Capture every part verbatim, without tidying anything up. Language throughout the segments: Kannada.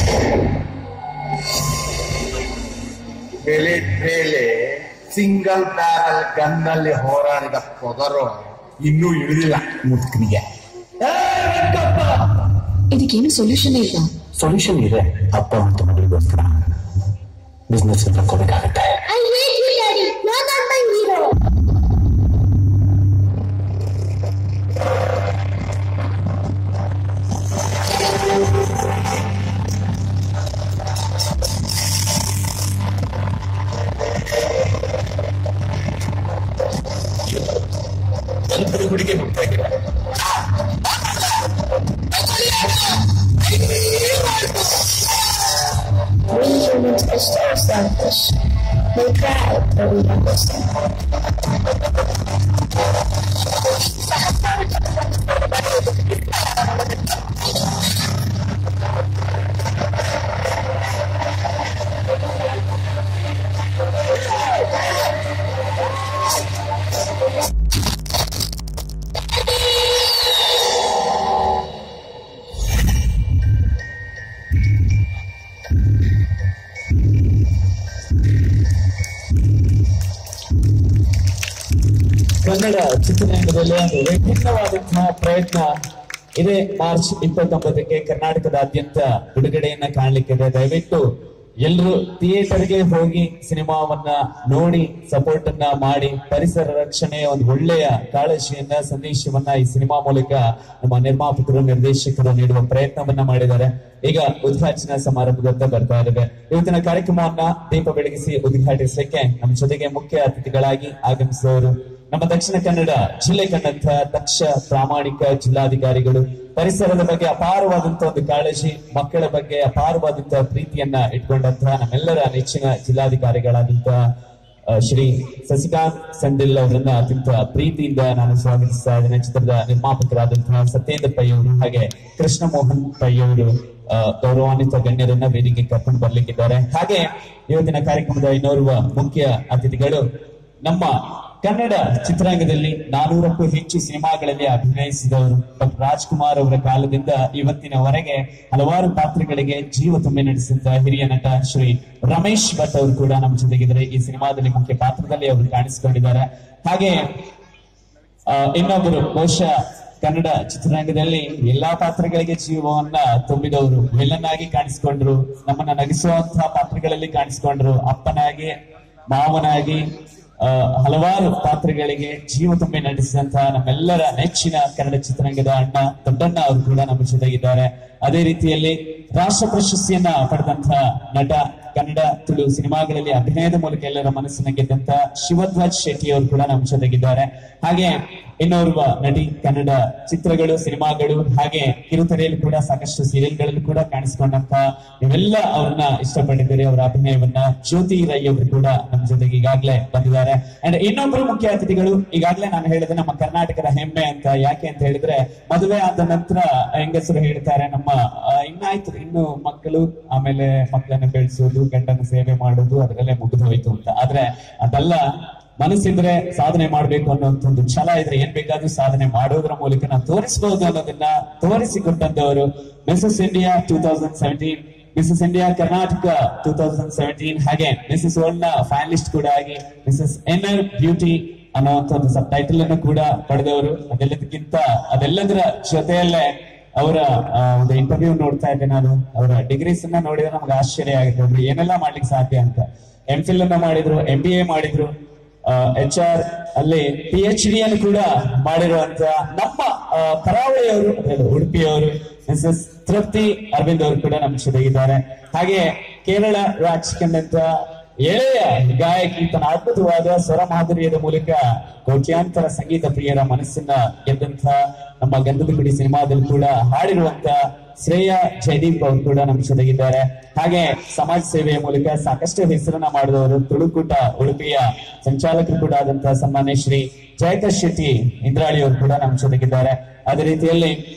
ಮೇಲೆ ಸಿಂಗಲ್ ಬ್ಯಾರಲ್ ಗನ್ನಲ್ಲಿ ಹೋರಾಡಿದ ಪೊಗರು ಇನ್ನೂ ಇಳಿದಿಲ್ಲ ಮುದುಕನಿಗೆ. ಇದಕ್ಕೇನು ಸೊಲ್ಯೂಷನ್ ಇಲ್ಲ. ಸೊಲ್ಯೂಷನ್ ಇದೆ. ಅಪ್ಪ ಅಂತ ಮಗಳಿಗೋಸ್ಕರ ಬಿಸ್ನೆಸ್ ತಗೋಬೇಕಾಗತ್ತೆ. ಹುಡುಗಿ ಹೋಗ್ತಾ ಇದ್ದೀರಾ? We humans are so selfish. We cry, but we understand. Kannada ಚಿತ್ರರಂಗದಲ್ಲಿ ಒಂದು ವಿಭಿನ್ನವಾದಂತಹ ಪ್ರಯತ್ನ ಇದೇ ಮಾರ್ಚ್ ಇಪ್ಪತ್ತೊಂಬತ್ತಕ್ಕೆ ಕರ್ನಾಟಕದಾದ್ಯಂತ ಬಿಡುಗಡೆಯನ್ನ ಕಾಣಲಿಕ್ಕಿದೆ. ದಯವಿಟ್ಟು ಎಲ್ಲರೂ ಥಿಯೇಟರ್ಗೆ ಹೋಗಿ ಸಿನಿಮಾವನ್ನ ನೋಡಿ ಸಪೋರ್ಟ್ ಅನ್ನ ಮಾಡಿ ಪರಿಸರ ರಕ್ಷಣೆಯ ಒಂದು ಒಳ್ಳೆಯ ಕಾಳಜಿಯನ್ನ ಸಂದೇಶವನ್ನ ಈ ಸಿನಿಮಾ ಮೂಲಕ ನಮ್ಮ ನಿರ್ಮಾಪಕರು ನಿರ್ದೇಶಕರು ನೀಡುವ ಪ್ರಯತ್ನವನ್ನ ಮಾಡಿದ್ದಾರೆ. ಈಗ ಉದ್ಘಾಟನಾ ಸಮಾರಂಭದತ್ತ ಬರ್ತಾ ಇದ್ದೇವೆ. ಇವತ್ತಿನ ಕಾರ್ಯಕ್ರಮವನ್ನ ದೀಪ ಬೆಳಗಿಸಿ ಉದ್ಘಾಟಿಸಲಿಕ್ಕೆ ನಮ್ಮ ಜೊತೆಗೆ ಮುಖ್ಯ ಅತಿಥಿಗಳಾಗಿ ಆಗಮಿಸಿದವರು ನಮ್ಮ ದಕ್ಷಿಣ ಕನ್ನಡ ಜಿಲ್ಲೆ ಕಂಡಂತಹ ದಕ್ಷ ಪ್ರಾಮಾಣಿಕ ಜಿಲ್ಲಾಧಿಕಾರಿಗಳು, ಪರಿಸರದ ಬಗ್ಗೆ ಅಪಾರವಾದಂತಹ ಒಂದು ಕಾಳಜಿ, ಮಕ್ಕಳ ಬಗ್ಗೆ ಅಪಾರವಾದಂತಹ ಪ್ರೀತಿಯನ್ನ ಇಟ್ಕೊಂಡಂತಹ ನಮ್ಮೆಲ್ಲರ ನೆಚ್ಚಿನ ಜಿಲ್ಲಾಧಿಕಾರಿಗಳಾದಂತಹ ಶ್ರೀ ಸಸಿಕಾಂತ್ ಸಂಡಿಲ್ ಅವರನ್ನ ಅತ್ಯಂತ ಪ್ರೀತಿಯಿಂದ ನಾನು ಸ್ವಾಗತಿಸ್ತಾ ಇದ್ದೇನೆ. ಚಿತ್ರದ ನಿರ್ಮಾಪಕರಾದಂತಹ ಸತ್ಯೇಂದ್ರ ಪೈ ಅವರು ಹಾಗೆ ಕೃಷ್ಣ ಮೋಹನ್ ಪೈ ಅವರು ಗೌರವಾನ್ವಿತ ಗಣ್ಯರನ್ನ ವೇದಿಕೆ ಕರ್ಕೊಂಡು ಬರ್ಲಿಕ್ಕಿದ್ದಾರೆ. ಹಾಗೆ ಇವತ್ತಿನ ಕಾರ್ಯಕ್ರಮದ ಇನ್ನೋರ್ವ ಮುಖ್ಯ ಅತಿಥಿಗಳು ನಮ್ಮ ಕನ್ನಡ ಚಿತ್ರರಂಗದಲ್ಲಿ ನಾನೂರಕ್ಕೂ ಹೆಚ್ಚು ಸಿನಿಮಾಗಳಲ್ಲಿ ಅಭಿನಯಿಸಿದವರು. ಡಾಕ್ಟರ್ ರಾಜ್ಕುಮಾರ್ ಅವರ ಕಾಲದಿಂದ ಇವತ್ತಿನವರೆಗೆ ಹಲವಾರು ಪಾತ್ರಗಳಿಗೆ ಜೀವ ತುಂಬಿ ನಡೆಸಿದ ಹಿರಿಯ ನಟ ಶ್ರೀ ರಮೇಶ್ ಭಟ್ ಅವರು ಕೂಡ ನಮ್ಮ ಜೊತೆಗಿದ್ದಾರೆ. ಈ ಸಿನಿಮಾದಲ್ಲಿ ಮುಖ್ಯ ಪಾತ್ರದಲ್ಲಿ ಅವರು ಕಾಣಿಸಿಕೊಂಡಿದ್ದಾರೆ. ಹಾಗೆ ಇನ್ನೊಬ್ಬರು ಬಹುಶಃ ಕನ್ನಡ ಚಿತ್ರರಂಗದಲ್ಲಿ ಎಲ್ಲಾ ಪಾತ್ರಗಳಿಗೆ ಜೀವವನ್ನ ತುಂಬಿದವರು, ವಿಲನ್ ಆಗಿ ಕಾಣಿಸಿಕೊಂಡ್ರು, ನಮ್ಮನ್ನ ನಗಿಸುವಂತಹ ಪಾತ್ರಗಳಲ್ಲಿ ಕಾಣಿಸಿಕೊಂಡ್ರು, ಅಪ್ಪನಾಗಿ ಮಾವನಾಗಿ ಹಲವಾರು ಪಾತ್ರಗಳಿಗೆ ಜೀವ ತುಂಬಿ ನಟಿಸಿದಂತಹ ನಮ್ಮೆಲ್ಲರ ನೆಚ್ಚಿನ ಕನ್ನಡ ಚಿತ್ರರಂಗದ ಅಣ್ಣ ದೊಡ್ಡಣ್ಣ ಅವರು ಕೂಡ ನಮ್ಮ ಜೊತೆಗಿದ್ದಾರೆ. ಅದೇ ರೀತಿಯಲ್ಲಿ ರಾಷ್ಟ್ರ ಪ್ರಶಸ್ತಿಯನ್ನ ಪಡೆದಂತಹ ನಟ, ಕನ್ನಡ ತುಳು ಸಿನಿಮಾಗಳಲ್ಲಿ ಅಭಿನಯದ ಮೂಲಕ ಎಲ್ಲರ ಮನಸ್ಸನ್ನ ಗೆದ್ದಂತಹ ಶಿವಧ್ವಜ್ ಶೆಟ್ಟಿ ಅವರು ಕೂಡ ನಮ್ಮ ಜೊತೆಗಿದ್ದಾರೆ. ಹಾಗೆ ಇನ್ನೋರ್ವ ನಟಿ, ಕನ್ನಡ ಚಿತ್ರಗಳು ಸಿನಿಮಾಗಳು ಹಾಗೆ ಕಿರುತೆರೆಯಲ್ಲಿ ಕೂಡ ಸಾಕಷ್ಟು ಸೀರಿಯಲ್ಗಳಲ್ಲೂ ಕೂಡ ಕಾಣಿಸಿಕೊಂಡಂತಹ ನೀವೆಲ್ಲ ಅವ್ರನ್ನ ಇಷ್ಟಪಟ್ಟಿದ್ದೀರಿ. ಅವರ ಅಭಿನಯವನ್ನ ಜ್ಯೋತಿ ರೈ ಅವರು ಕೂಡ ನಮ್ಮ ಜೊತೆಗೆ ಈಗಾಗಲೇ ಬಂದಿದ್ದಾರೆ. ಅಂಡ್ ಇನ್ನೊಬ್ರು ಮುಖ್ಯ ಅತಿಥಿಗಳು, ಈಗಾಗಲೇ ನಾನು ಹೇಳಿದೆ ನಮ್ಮ ಕರ್ನಾಟಕದ ಹೆಮ್ಮೆ ಅಂತ. ಯಾಕೆ ಅಂತ ಹೇಳಿದ್ರೆ ಮದುವೆ ಆದ ನಂತರ ಹೆಂಗಸರು ಹೇಳ್ತಾರೆ ನಮ್ಮ ಇನ್ನಾಯ್ತು ಇನ್ನು ಮಕ್ಕಳು, ಆಮೇಲೆ ಮಕ್ಕಳನ್ನ ಬೆಳೆಸೋದು, ಗಂಡನ ಸೇವೆ ಮಾಡೋದು ಅದರಲ್ಲೇ ಮುಗಿದು ಹೋಯ್ತು ಅಂತ. ಆದ್ರೆ ಅದೆಲ್ಲ ಮನಸ್ಸಿದ್ರೆ ಸಾಧನೆ ಮಾಡ್ಬೇಕು ಅನ್ನೋಂಥ ಒಂದು ಛಲ ಇದ್ರೆ ಏನ್ ಬೇಕಾದ್ರೂ ಸಾಧನೆ ಮಾಡೋದ್ರ ಮೂಲಕ ನಾವು ತೋರಿಸಬಹುದು ಅನ್ನೋದನ್ನ ತೋರಿಸಿಕೊಟ್ಟಂತವರು Mrs India two thousand seventeen, Mrs India Karnataka two thousand seventeen, ಹಾಗೆ ಮಿಸಸ್ ವರ್ಲ್ಡ್ ನ ಫೈನಲಿಸ್ಟ್ ಕೂಡ ಆಗಿ ಮಿಸಸ್ ಇನ್ನರ್ ಬ್ಯೂಟಿ ಅನ್ನುವಂಥ ಒಂದು ಸಬ್ ಟೈಟಲ್ ಅನ್ನು ಕೂಡ ಪಡೆದವರು. ಅದೆಲ್ಲದಕ್ಕಿಂತ ಅದೆಲ್ಲದರ ಜೊತೆಯಲ್ಲೇ ಅವರ ಒಂದು ಇಂಟರ್ವ್ಯೂ ನೋಡ್ತಾ ಇದ್ದೆ ನಾನು. ಅವರ ಡಿಗ್ರೀಸ್ ಅನ್ನ ನೋಡಿದ್ರೆ ನಮ್ಗೆ ಆಶ್ಚರ್ಯ ಆಗುತ್ತೆ, ಅವ್ರು ಏನೆಲ್ಲ ಮಾಡ್ಲಿಕ್ಕೆ ಸಾಧ್ಯ ಅಂತ. ಎಂ ಫಿಲ್ ಅನ್ನ ಮಾಡಿದ್ರು, ಎಂ ಬಿ ಎ ಮಾಡಿದ್ರು, ಎಚ್ ಆರ್ ಅಲ್ಲಿ ಪಿ ಎಚ್ ಡಿ ಅನ್ನು ಕೂಡ ಮಾಡಿರುವಂತ ನಮ್ಮ ಕರಾವಳಿಯವರು, ಉಡುಪಿಯವರು ಮಿಸಸ್ ತೃಪ್ತಿ ಅರವಿಂದ್ ಅವರು ಕೂಡ ನಮ್ಮ ಜೊತೆಗಿದ್ದಾರೆ. ಹಾಗೆ ಕೇರಳ ರಾಜ್ ಕಂಡಂತ ಎಳೆಯ ಗಾಯಕಿ ತನ್ನ ಅದ್ಭುತವಾದ ಸ್ವರ ಮಾಧುರ್ಯದ ಮೂಲಕ ಕೋಟ್ಯಾಂತರ ಸಂಗೀತ ಪ್ರಿಯರ ಮನಸ್ಸನ್ನ ಗೆದ್ದಂತ ನಮ್ಮ ಗಂಧದ ಗುಡಿ ಸಿನಿಮಾದಲ್ಲಿ ಕೂಡ ಹಾಡಿರುವಂತ ಶ್ರೇಯಾ ಜಯದೀಪ್ ಅವರು ಕೂಡ ನಮ್ಮ ಜೊತೆಗಿದ್ದಾರೆ. ಹಾಗೆ ಸಮಾಜ ಸೇವೆಯ ಮೂಲಕ ಸಾಕಷ್ಟು ಹೆಸರನ್ನ ಮಾಡಿದವರು, ತುಳುಕೂಟ ಉಡುಪಿಯ ಸಂಚಾಲಕರು ಕೂಡ ಆದಂತಹ ಸನ್ಮಾನ್ಯ ಶ್ರೀ ಜಯಕರ್ ಶೆಟ್ಟಿ ಇಂದ್ರಾಳಿ ಅವರು ಕೂಡ ನಮ್ಮ ಜೊತೆಗಿದ್ದಾರೆ. ಅದೇ ರೀತಿಯಲ್ಲಿ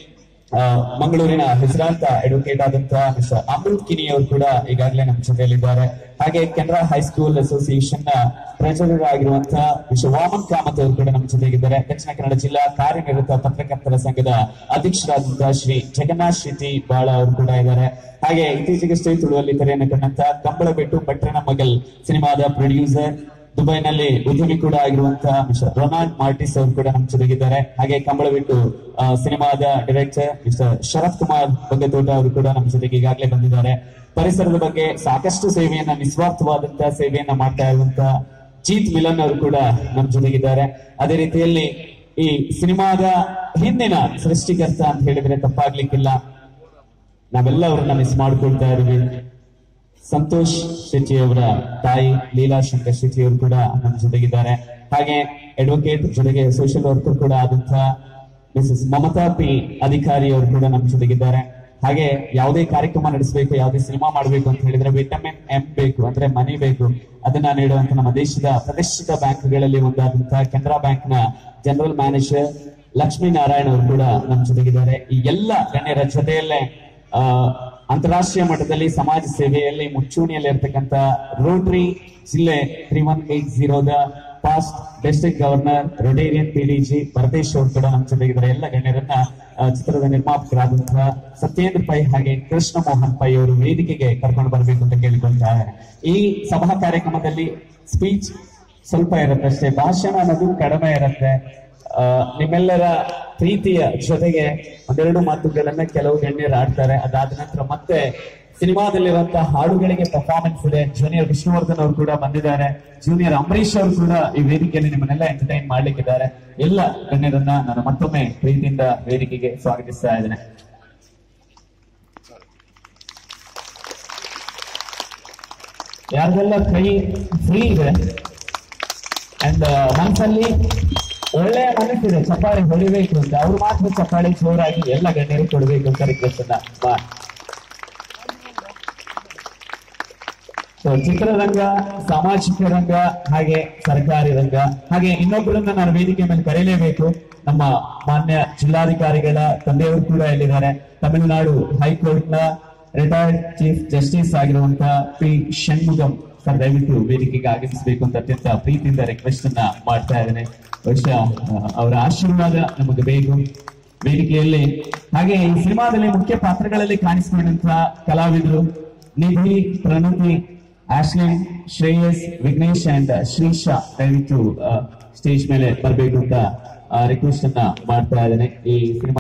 ಮಂಗಳೂರಿನ ಹೆಸರಾಂತ ಅಡ್ವೊಕೇಟ್ ಆದಂತಹ ಮಿಸ್ಟರ್ ಅಮೃತ್ ಕಿನಿ ಅವರು ಕೂಡ ಈಗಾಗಲೇ ನಮ್ಮ ಜೊತೆಯಲ್ಲಿದ್ದಾರೆ. ಹಾಗೆ ಕೆನರಾ ಹೈಸ್ಕೂಲ್ ಅಸೋಸಿಯೇಷನ್ ನ ಟ್ರೆಜರರ್ ಆಗಿರುವಂತಹ ಮಿಸ್ಟರ್ ವಾಮನ್ ಕಾಮತ್ ಅವರು ಕೂಡ ನಮ್ಮ ಜೊತೆಗಿದ್ದಾರೆ. ದಕ್ಷಿಣ ಕನ್ನಡ ಜಿಲ್ಲಾ ಕಾರ್ಯನಿರತ ಪತ್ರಕರ್ತರ ಸಂಘದ ಅಧ್ಯಕ್ಷರಾದಂತಹ ಶ್ರೀ ಜಗನ್ನಾಥ್ ಶ್ರೀತಿ ಬಾಳ ಅವರು ಕೂಡ ಇದ್ದಾರೆ. ಹಾಗೆ ಇತ್ತೀಚೆಗಷ್ಟೇ ತುಳುವಲ್ಲಿ ತೆರೆಯನ್ನು ಕಂಡಂತಹ ಕಂಬಳಬೆಟ್ಟು ಪಟ್ಟಣ ಮಗಲ್ ಸಿನಿಮಾದ ಪ್ರೊಡ್ಯೂಸರ್, ದುಬೈನಲ್ಲಿ ಉದ್ಯಮಿ ಕೂಡ ಆಗಿರುವಂತಹ ಮಿಸ್ಟರ್ ರೊನಾಲ್ಡ್ ಮಾರ್ಟಿಸ್ ಅವರು ಕೂಡ ನಮ್ಮ ಜೊತೆಗಿದ್ದಾರೆ. ಹಾಗೆ ಕಂಬಳಬೆಟ್ಟು ಸಿನಿಮಾದ ಡೈರೆಕ್ಟರ್ ಮಿಸ್ಟರ್ ಶರತ್ ಕುಮಾರ್ ಬಗ್ಗತೋಟ ಅವರು ಕೂಡ ನಮ್ಮ ಜೊತೆಗೆ ಈಗಾಗಲೇ ಬಂದಿದ್ದಾರೆ. ಪರಿಸರದ ಬಗ್ಗೆ ಸಾಕಷ್ಟು ಸೇವೆಯನ್ನ, ನಿಸ್ವಾರ್ಥವಾದಂತಹ ಸೇವೆಯನ್ನ ಮಾಡ್ತಾ ಇರುವಂತಹ ಜೀತ್ ಮಿಲನ್ ಅವರು ಕೂಡ ನಮ್ಮ ಜೊತೆಗಿದ್ದಾರೆ. ಅದೇ ರೀತಿಯಲ್ಲಿ ಈ ಸಿನಿಮಾದ ಹಿಂದಿನ ಸೃಷ್ಟಿಕರ್ತ ಅಂತ ಹೇಳಿದ್ರೆ ತಪ್ಪಾಗ್ಲಿಕ್ಕಿಲ್ಲ, ನಾವೆಲ್ಲ ಅವರನ್ನ ಮಿಸ್ ಮಾಡ್ಕೊಳ್ತಾ ಇದ್ದೀವಿ. ಸಂತೋಷ್ ಶೆಟ್ಟಿ ಅವರ ತಾಯಿ ಲೀಲಾ ಶಂಕರ್ ಶೆಟ್ಟಿ ಅವರು ಕೂಡ ನಮ್ಮ ಜೊತೆಗಿದ್ದಾರೆ. ಹಾಗೆ ಅಡ್ವೊಕೇಟ್ ಜೊತೆಗೆ ಸೋಷಿಯಲ್ ವರ್ಕರ್ ಕೂಡ ಆದಂತಹ ಮಿಸಸ್ ಮಮತಾ ಪಿ ಅಧಿಕಾರಿ ಅವರು ಕೂಡ ನಮ್ಮ ಜೊತೆಗಿದ್ದಾರೆ. ಹಾಗೆ ಯಾವುದೇ ಕಾರ್ಯಕ್ರಮ ನಡೆಸಬೇಕು, ಯಾವುದೇ ಸಿನಿಮಾ ಮಾಡಬೇಕು ಅಂತ ಹೇಳಿದ್ರೆ ವಿಟಮಿನ್ ಎಂ ಬೇಕು, ಅಂದ್ರೆ ಮನಿ ಬೇಕು. ಅದನ್ನ ನೀಡುವಂತ ನಮ್ಮ ದೇಶದ ಪ್ರತಿಷ್ಠಿತ ಬ್ಯಾಂಕ್ಗಳಲ್ಲಿ ಒಂದಾದಂತಹ ಕೆನರಾ ಬ್ಯಾಂಕ್ ನ ಜನರಲ್ ಮ್ಯಾನೇಜರ್ ಲಕ್ಷ್ಮೀ ನಾರಾಯಣ ಅವರು ಕೂಡ ನಮ್ಮ ಜೊತೆಗಿದ್ದಾರೆ. ಈ ಎಲ್ಲ ಗಣ್ಯರ ಜೊತೆಯಲ್ಲೇ ಆ ಅಂತಾರಾಷ್ಟ್ರೀಯ ಮಟ್ಟದಲ್ಲಿ ಸಮಾಜ ಸೇವೆಯಲ್ಲಿ ಮುಂಚೂಣಿಯಲ್ಲಿ ಇರ್ತಕ್ಕಂಥ ರೋಟರಿ ಜಿಲ್ಲೆ ತ್ರೀ ಒನ್ ಏಟ್ ಜೀರೋದ past district governor rotarian PDG Paradesh ಅವರು ಕೂಡ ನಮ್ಮ ಜೊತೆಗಿದ್ದಾರೆ. ಎಲ್ಲ ಗಣ್ಯರನ್ನ ಚಿತ್ರದ ನಿರ್ಮಾಪಕರಾದಂತಹ ಸತ್ಯೇಂದ್ರ ಪೈ ಹಾಗೆ ಕೃಷ್ಣ ಮೋಹನ್ ಪೈ ಅವರು ವೇದಿಕೆಗೆ ಕರ್ಕೊಂಡು ಬರಬೇಕು ಅಂತ ಕೇಳಿಕೊಳ್ತಾರೆ. ಈ ಸಭಾ ಕಾರ್ಯಕ್ರಮದಲ್ಲಿ ಸ್ಪೀಚ್ ಸ್ವಲ್ಪ ಇರುತ್ತೆ ಅಷ್ಟೇ, ಭಾಷಣ ಅನ್ನೋದು ಕಡಿಮೆ ಇರುತ್ತೆ. ಆ ನಿಮ್ಮೆಲ್ಲರ ಪ್ರೀತಿಯ ಜೊತೆಗೆ ಒಂದೆರಡು ಮಾತುಗಳನ್ನ ಕೆಲವು ಗಣ್ಯರು ಆಡ್ತಾರೆ. ಅದಾದ ನಂತರ ಮತ್ತೆ ಸಿನಿಮಾದಲ್ಲಿರುವಂತಹ ಹಾಡುಗಳಿಗೆ ಪರ್ಫಾರ್ಮೆನ್ಸ್ ಇದೆ. ಜೂನಿಯರ್ ವಿಷ್ಣುವರ್ಧನ್ ಅವರು ಕೂಡ ಬಂದಿದ್ದಾರೆ. ಜೂನಿಯರ್ ಅಂಬರೀಶ್ ಅವರು ಕೂಡ ಈ ವೇದಿಕೆಯಲ್ಲಿ ನಿಮ್ಮನ್ನೆಲ್ಲ ಎಂಟರ್ಟೈನ್ ಮಾಡ್ಲಿಕ್ಕಿದ್ದಾರೆ. ಎಲ್ಲ ಗಣ್ಯರನ್ನ ನಾನು ಮತ್ತೊಮ್ಮೆ ಪ್ರೀತಿಯಿಂದ ವೇದಿಕೆಗೆ ಸ್ವಾಗತಿಸ್ತಾ ಇದ್ದೇನೆ. ಯಾರಿಗೆಲ್ಲ ಕೈ ಫ್ರೀ ಇದೆ ಅಂಡ್ ಮನಸ್ಸಲ್ಲಿ ಒಳ್ಳೆಯ ಮನಸ್ಸಿದೆ ಚಪ್ಪಾಳೆ ಹೊಡಿಬೇಕು ಅಂತ, ಅವ್ರು ಮಾತ್ರ ಚಪ್ಪಾಳೆ ಜೋರಾಗಿ ಎಲ್ಲ ಗಣ್ಯರು ಕೊಡ್ಬೇಕು ಅಂತ ರಿಕ್ವೆಸ್ಟ್ ಅನ್ನ ಬಾ. ಸೊ ಚಿತ್ರರಂಗ, ಸಾಮಾಜಿಕ ರಂಗ ಹಾಗೆ ಸರ್ಕಾರಿ ರಂಗ, ಹಾಗೆ ಇನ್ನೊಬ್ಬರನ್ನ ನಾನು ವೇದಿಕೆ ಮೇಲೆ ಕರೆಯಲೇಬೇಕು. ನಮ್ಮ ಮಾನ್ಯ ಜಿಲ್ಲಾಧಿಕಾರಿಗಳ ತಂದೆಯವರು ಕೂಡ ಇಲ್ಲಿದ್ದಾರೆ. ತಮಿಳುನಾಡು ಹೈಕೋರ್ಟ್ ನ ರಿಟೈರ್ಡ್ ಚೀಫ್ ಜಸ್ಟಿಸ್ ಆಗಿರುವಂತಹ ಪಿ ಷಣ್ಮುಗಂ ಸರ್, ದಯವಿಟ್ಟು ವೇದಿಕೆಗೆ ಆಗಮಿಸಬೇಕು ಅಂತ ಅತ್ಯಂತ ಪ್ರೀತಿಯಿಂದ ರಿಕ್ವೆಸ್ಟ್ ಅನ್ನ ಮಾಡ್ತಾ ಇದ್ದೇನೆ. ಬಹುಶಃ ಅವರ ಆಶೀರ್ವಾದ ನಮಗೆ ಬೇಕು ವೇದಿಕೆಯಲ್ಲಿ. ಹಾಗೆ ಈ ಸಿನಿಮಾದಲ್ಲಿ ಮುಖ್ಯ ಪಾತ್ರಗಳಲ್ಲಿ ಕಾಣಿಸಿಕೊಂಡಂತಹ ಕಲಾವಿದರು ನಿಧಿ, ಪ್ರಣತಿ, ಆಶ್ಲಿನ್, ಶ್ರೇಯಸ್, ವಿಘ್ನೇಶ್ ಅಂಡ್ ಶ್ರೀಶಾ ದಯವಿಟ್ಟು ಸ್ಟೇಜ್ ಮೇಲೆ ಬರಬೇಕು ಅಂತ ರಿಕ್ವೆಸ್ಟ್ ಅನ್ನ ಮಾಡ್ತಾ ಇದ್ದೇನೆ. ಈ ಸಿನಿಮಾ